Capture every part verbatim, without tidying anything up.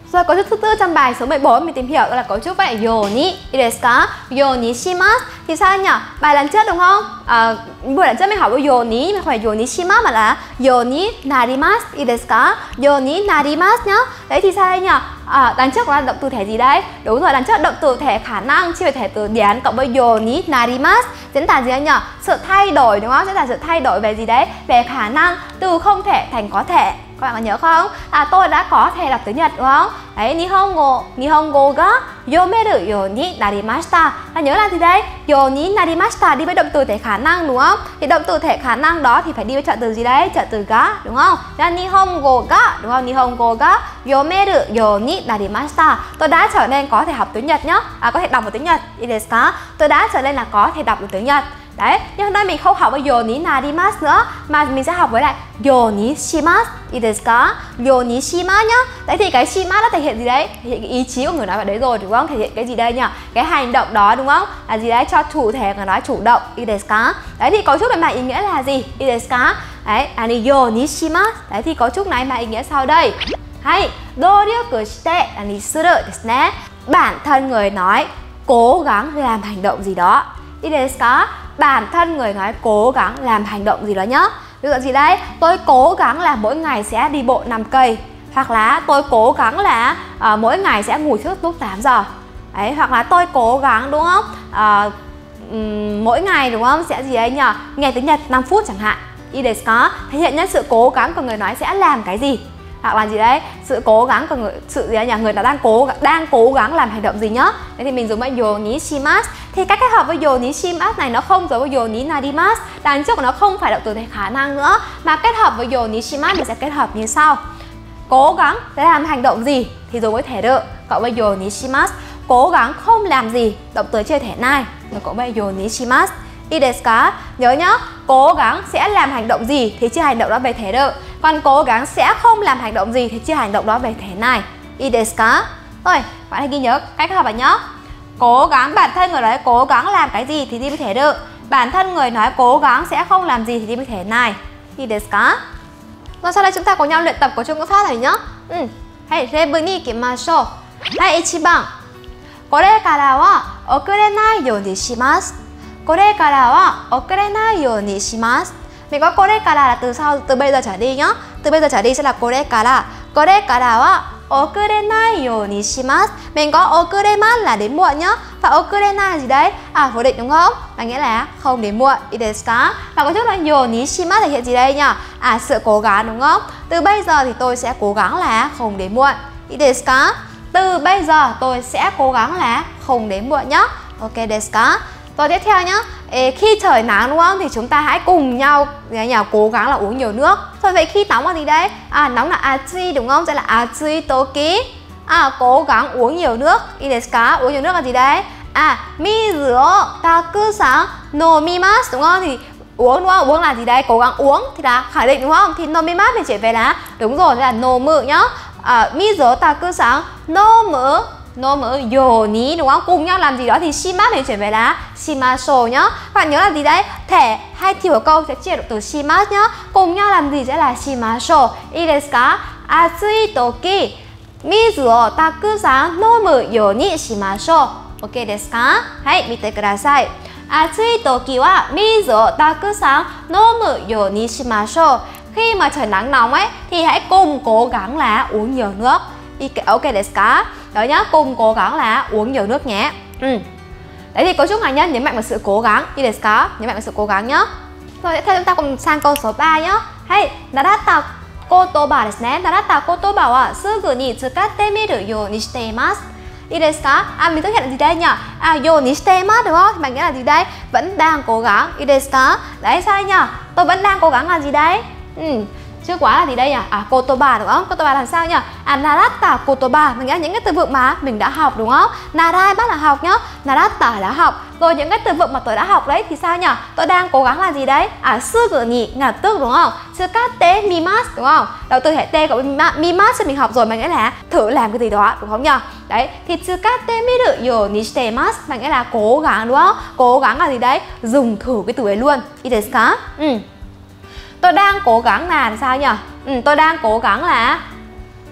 Rồi cấu trúc thứ tư trong bài số mười bốn mình tìm hiểu đó là cấu trúc vậy yoni desu ka, yoni shimasu. Thì sao nhỉ? Bài lần trước đúng không? À, buổi lần trước mình học với yoni, mà không phải yoni shimasu mà là yoni narimasu desu ka, yoni narimasu nhá. Đấy thì sao đây nhỉ? À, lần trước là động từ thể gì đấy? Đúng rồi, lần trước động từ thể khả năng chia về thể từ điển cộng với yoni narimasu diễn tả gì đấy nhỉ? Sự thay đổi đúng không? Diễn tả sự thay đổi về gì đấy? Về khả năng từ không thể thành có thể. Các bạn có nhớ không? À, tôi đã có thể đọc tiếng Nhật đúng không? Đấy, Nihongo, Nihongo ga yomeru yoni narimashita. Ta nhớ là gì đấy? Yoni narimashita đi với động từ thể khả năng đúng không? Thì động từ thể khả năng đó thì phải đi với trợ từ gì đấy? Trợ từ ga đúng không? Là Nihongo ga đúng không? Nihongo ga yomeru yoni narimashita. Tôi đã trở nên có thể học tiếng Nhật nhá. À, có thể đọc được tiếng Nhật. Desu ka? Tôi đã trở nên là có thể đọc được tiếng Nhật. Đấy, nhưng hôm nay mình không học với yoni narimasu nữa mà mình sẽ học với lại yoni shimasu. Desu ka? Yoni shimasu nhá. Đấy thì cái shimasu nó thể hiện gì đấy? Thể hiện cái ý chí của người nói vào đấy rồi đúng không? Thể hiện cái gì đây nhỉ? Cái hành động đó đúng không? Là gì đấy? Cho chủ thể người nói chủ động. Desu ka? Đấy thì cấu trúc này mà ý nghĩa là gì? Desu ka? Đấy, là yoni shimasu. Đấy thì cấu trúc này mà ý nghĩa sau đây. Hay, doryoku shite là suru desu ne. Bản thân người nói cố gắng làm hành động gì đó. Desu ka? Bản thân người nói cố gắng làm hành động gì đó nhá. Ví dụ gì đấy? Tôi cố gắng là mỗi ngày sẽ đi bộ năm cây. Hoặc là tôi cố gắng là uh, mỗi ngày sẽ ngủ trước lúc tám giờ. Đấy, hoặc là tôi cố gắng đúng không? Uh, um, mỗi ngày đúng không? Sẽ gì đấy nhỉ? Nghe tiếng Nhật năm phút chẳng hạn. Desu ka? Thể hiện nhất sự cố gắng của người nói sẽ làm cái gì. Hoặc là gì đấy? Sự cố gắng của người sự gì đấy nhỉ? Người ta đang cố đang cố gắng làm hành động gì nhá. Thế thì mình dùng với yoni shimasu. Thì cách kết hợp với yoni shimasu này nó không giống với yoni narimasu. Đằng trước của nó không phải động từ thể khả năng nữa, mà kết hợp với yoni shimasu mình sẽ kết hợp như sau. Cố gắng làm hành động gì thì dùng với thể đự cộng với yoni shimasu. Cố gắng không làm gì, động từ chia thể này rồi cộng với yoni shimasu. Desu ka? Nhớ nhá, cố gắng sẽ làm hành động gì thì chia hành động đó về thể đự. Còn cố gắng sẽ không làm hành động gì thì chia hành động đó về thể này. Desu ka? Rồi, bạn hãy ghi nhớ cách học bạn nhé. Cố gắng, bản thân người nói cố gắng làm cái gì thì đi với thể đự. Bản thân người nói cố gắng sẽ không làm gì thì đi với thể này. Desu ka? Rồi sau đây chúng ta cùng nhau luyện tập cấu trúc ngữ pháp này nhá. Ừ. Hãy rebu ni ikimashou. Hai, một番. これからは遅れないようにします。これからは遅れないようにします。Mình có これから là từ sau, từ bây giờ trở đi nhá. Từ bây giờ trở đi sẽ là これから。これからは遅れないようにします。Mình có 遅れます là đến muộn nhá. Và 遅れない là gì đấy? À, phủ định đúng không? Là nghĩa là không đến muộn. Desu ka? Và có chút là ようにします thể hiện gì đây nhỉ? À, sự cố gắng đúng không? Từ bây giờ thì tôi sẽ cố gắng là không đến muộn. Desu ka? Từ bây giờ tôi sẽ cố gắng là không đến muộn nhá. Ok, desu ka? Rồi tiếp theo nhá. Ê, khi trời nắng đúng không thì chúng ta hãy cùng nhau nhà cố gắng là uống nhiều nước. Rồi vậy khi nóng là gì đấy? À, nóng là atsui đúng không? Sẽ là atsui toki. À, cố gắng uống nhiều nước. Desu ka? Uống nhiều nước là gì đấy? À, mizu o takusan nomimasu đúng không? Thì uống đúng không? Uống là gì đấy? Cố gắng uống thì là khẳng định đúng không? Thì nomimasu mình chuyển về là đúng rồi, là nomu nhá. À, mizu o takusan nomu nomu yoni đúng không? Cùng nhau làm gì đó thì shimasu mình chuyển về là shimashou nhá. Các bạn nhớ là gì đấy? Thể hay thì của câu sẽ chia động từ shimasu nhá. Cùng nhau làm gì sẽ là shimashou. Desu ka? Atsui toki mizu o takusan nomu yoni shimashou. Ok desu ka? Hai, mite kudasai. Atsui toki wa mizu o takusan nomu yoni shimashou. Khi mà trời nắng nóng ấy thì hãy cùng cố gắng là uống nhiều nước. Ok desu ka? Đó nhá, cùng cố gắng là uống nhiều nước nhé. Ừ. Đấy thì cấu trúc này nhá, nhấn mạnh vào sự cố gắng. Desu ka? Nhấn mạnh vào sự cố gắng nhá. Rồi tiếp theo chúng ta cùng sang câu số ba nhá. Hay, naratta kotoba desu ne. Naratta kotoba wa sugu ni tsukatte miru you ni shite imasu. Desu ka? À, mình thực hiện là gì đây nhỉ? À, you ni shite imasu đúng không? Thì bạn nghĩa là gì đây? Vẫn đang cố gắng. Desu ka? Đấy sai nhỉ? Tôi vẫn đang cố gắng là gì đấy? Ừ. Chứ quá là gì đây nhỉ? À, kotoba đúng không? Kotoba là sao nhỉ? À, naratta kotoba, mình nghĩa là những cái từ vựng mà mình đã học đúng không? Narai bắt là học nhá, naratta là học. Rồi những cái từ vựng mà tôi đã học đấy thì sao nhỉ? Tôi đang cố gắng là gì đấy? À, sugu ni ngay lập tức đúng không? Tsukatte mimasu đúng không? Đầu từ thể t cộng mimasu mình học rồi, mình nghĩa là thử làm cái gì đó đúng không nhỉ? Đấy, thì tsukatte miru you ni shite imasu, mình nghĩa là cố gắng đúng không? Cố gắng là gì đấy? Dùng thử cái từ ấy luôn. Desu ka? Ừ. Tôi đang cố gắng là sao nhỉ? Ừ, tôi đang cố gắng là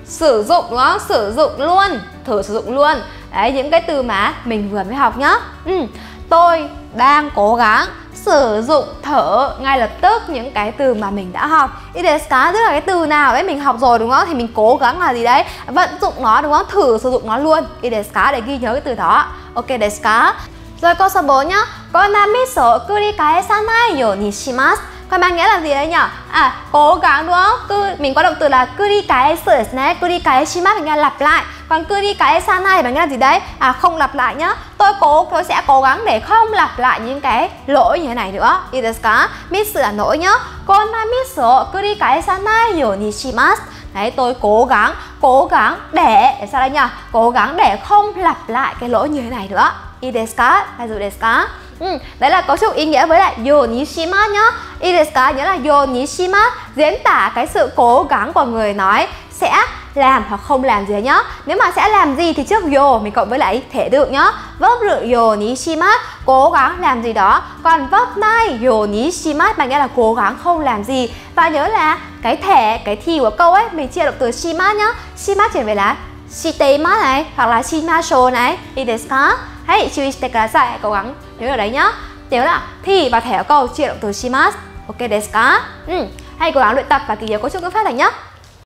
sử dụng đúng không? Sử dụng luôn, thử sử dụng luôn. Đấy, những cái từ mà mình vừa mới học nhá. Ừ. Tôi đang cố gắng sử dụng thử ngay lập tức những cái từ mà mình đã học. Ideska tức là cái từ nào đấy mình học rồi đúng không? Thì mình cố gắng là gì đấy? Vận dụng nó đúng không? Thử sử dụng nó luôn. Ideska để ghi nhớ cái từ đó. Ok, deska. Rồi câu số bốn nhá. Konamiso kurikai sanai yo ni shimasu. Còn mang nghĩa là gì đấy nhỉ? À, cố gắng đúng không? Cứ, mình có động từ là kurikai desu ne, kurikai shimasu mình là lặp lại. Còn kurikai sanai bằng nghĩa là gì đấy? À, không lặp lại nhá. Tôi cố tôi sẽ cố gắng để không lặp lại những cái lỗi như thế này nữa. Ideska. Miss là lỗi nhá. Konamiso kurikai sanai yo ni shimasu. Đấy, tôi cố gắng, cố gắng để, để sao đây nhỉ? Cố gắng để không lặp lại cái lỗi như thế này nữa. Ideska, hay dù deska. Ừ, đấy là cấu trúc ý nghĩa với lại yo ni shimasu nhá. Ideska nghĩa là yo ni shimasu, diễn tả cái sự cố gắng của người nói sẽ làm hoặc không làm gì nhá. Nếu mà sẽ làm gì thì trước yo mình cộng với lại thể được nhá. Verb rự yo ni shimasu, cố gắng làm gì đó. Còn verb nai yo ni shimasu bằng nghĩa là cố gắng không làm gì. Và nhớ là cái thể, cái thì của câu ấy mình chia động từ shimasu nhá. Shimasu chuyển về là shiteimasu này hoặc là shimasho này. Ideska. Hãy chú ý shite kudasai, cố gắng nhớ ở đấy nhá. Nhớ là thì và thể ở câu chia động từ shimasu. Ok, desu ka? Ừ, hãy cố gắng luyện tập và ghi nhớ cấu trúc ngữ pháp này nhá.